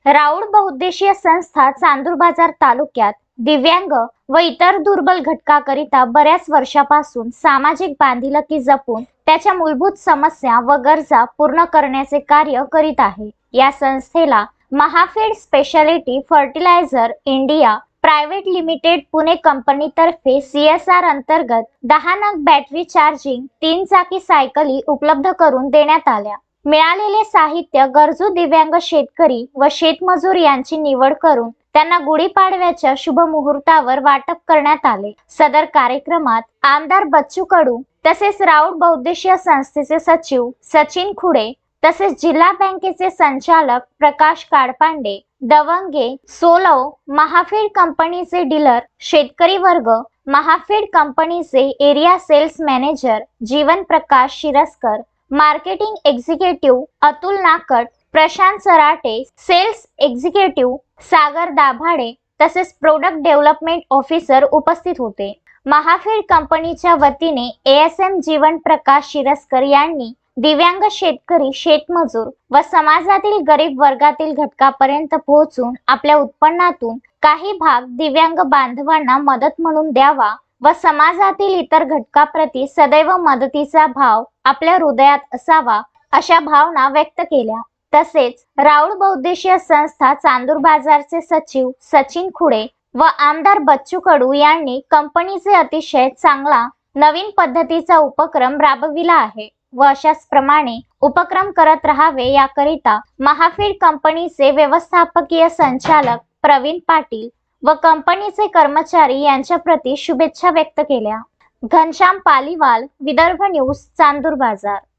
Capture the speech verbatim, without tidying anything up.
राऊळ बहुउद्देशीय संस्था चांदूर बाजार तालुक्यात दिव्यांग व इतर दुर्बल घटकाकरिता बऱ्याच वर्षापासून सामाजिक बांधिलकी जपून त्याच्या मूलभूत समस्या व गरजा पूर्ण करण्याचे कार्य करीत आहे। या संस्थेला Mahafed speciality fertilizer India private limited Pune कंपनीतर्फे सी एस आर अंतर्गत दहा नग बॅटरी चार्जिंग तीन चाकी सायकली उपलब्ध करून देण्यात आल्या। मिळालेले साहित्य गरजू दिव्यांग शेतकरी व शेतमजूर यांची निवड करून त्यांना गुढीपाडव्याच्या शुभ मुहूर्तावर वाटप करण्यात आले। सदर कार्यक्रमात आमदार बच्चू कडू तसेच राऊळ बहुउद्देशीय संस्थेचे सचिव सचिन खुडे तसेच जिल्हा बँकेचे संचालक प्रकाश काडपांडे, दवंगे, सोलव, महाफेड कंपनीचे डीलर, शेतकरी वर्ग, महाफेड कंपनीचे area sales manager Jeevan Prakash Shiraskar, marketing executive Atul Nakat, Prashant Sarate, sales executive Sagar Dabhade तसेच प्रोडक्ट डेव्हलपमेंट ऑफिसर उपस्थित होते। महाफेड कंपनीच्या वतीने ए एस एम जीवन प्रकाश शिरस्कर यांनी दिव्यांग शेतकरी, शेतमजूर व समाजातील गरीब वर्गातील घटकापर्यंत पोहोचून आपल्या उत्पन्नातून काही भाग दिव्यांग बांधवांना मदत म्हणून द्यावा व समाजातील इतर घटकाप्रती सदैव मदतीचा भाव आपल्या हृदयात असावा अशा भावना व्यक्त केल्या। तसेच राऊळ बहुउद्देशीय संस्था चांदूर बाजारचे सचिव सचिन खुडे व आमदार बच्चू कडू यांनी कंपनीचे अतिशय चांगला नवीन पद्धतीचा उपक्रम राबविला आहे व अशाच प्रमाणे उपक्रम करत राहावे याकरिता महाफेड कंपनीचे व्यवस्थापकीय संचालक प्रवीण पाटील व कंपनीचे कर्मचारी यांच्या प्रती शुभेच्छा व्यक्त केल्या। घनश्याम पालीवाल, विदर्भ न्यूज, चांदूर बाजार।